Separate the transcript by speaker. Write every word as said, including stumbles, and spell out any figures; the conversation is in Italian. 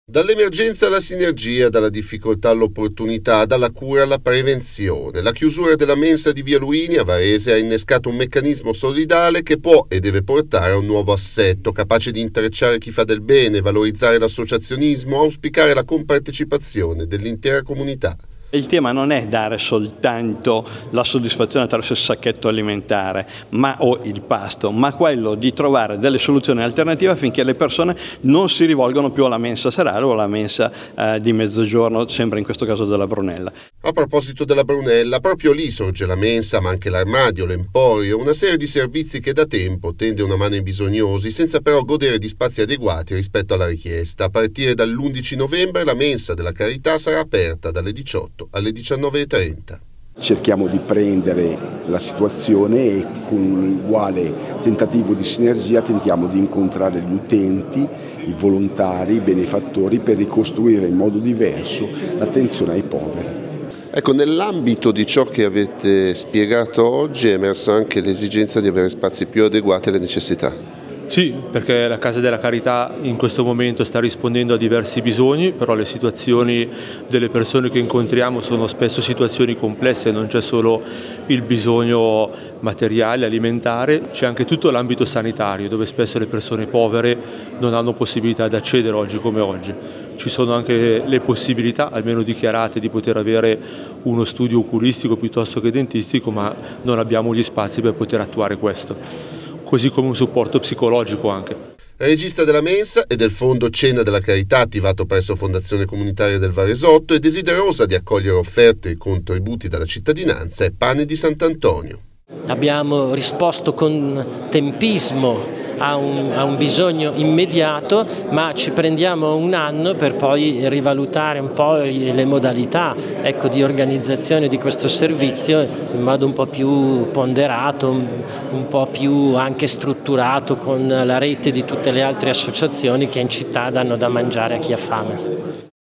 Speaker 1: Dall'emergenza alla sinergia, dalla difficoltà all'opportunità, dalla cura alla prevenzione. La chiusura della mensa di Via Luini a Varese ha innescato un meccanismo solidale che può e deve portare a un nuovo assetto, capace di intrecciare chi fa del bene, valorizzare l'associazionismo, auspicare la compartecipazione dell'intera comunità.
Speaker 2: Il tema non è dare soltanto la soddisfazione attraverso il sacchetto alimentare ma, o il pasto, ma quello di trovare delle soluzioni alternative affinché le persone non si rivolgano più alla mensa serale o alla mensa eh, di mezzogiorno, sempre in questo caso della Brunella.
Speaker 1: A proposito della Brunella, proprio lì sorge la mensa, ma anche l'armadio, l'emporio, una serie di servizi che da tempo tende una mano ai bisognosi, senza però godere di spazi adeguati rispetto alla richiesta. A partire dall'undici novembre la mensa della Carità sarà aperta dalle diciotto alle diciannove e trenta.
Speaker 3: Cerchiamo di prendere la situazione e con uguale tentativo di sinergia tentiamo di incontrare gli utenti, i volontari, i benefattori per ricostruire in modo diverso l'attenzione ai poveri.
Speaker 1: Ecco, nell'ambito di ciò che avete spiegato oggi è emersa anche l'esigenza di avere spazi più adeguati alle necessità.
Speaker 4: Sì, perché la Casa della Carità in questo momento sta rispondendo a diversi bisogni, però le situazioni delle persone che incontriamo sono spesso situazioni complesse, non c'è solo il bisogno materiale, alimentare, c'è anche tutto l'ambito sanitario, dove spesso le persone povere non hanno possibilità di accedere oggi come oggi. Ci sono anche le possibilità, almeno dichiarate, di poter avere uno studio oculistico piuttosto che dentistico, ma non abbiamo gli spazi per poter attuare questo. Così come un supporto psicologico anche.
Speaker 1: Regista della mensa e del fondo Cena della Carità attivato presso Fondazione Comunitaria del Varesotto e desiderosa di accogliere offerte e contributi dalla cittadinanza è Pane di Sant'Antonio.
Speaker 5: Abbiamo risposto con tempismo a un, a un bisogno immediato, ma ci prendiamo un anno per poi rivalutare un po' le modalità ecco, di organizzazione di questo servizio in modo un po' più ponderato, un po' più anche strutturato con la rete di tutte le altre associazioni che in città danno da mangiare a chi ha fame.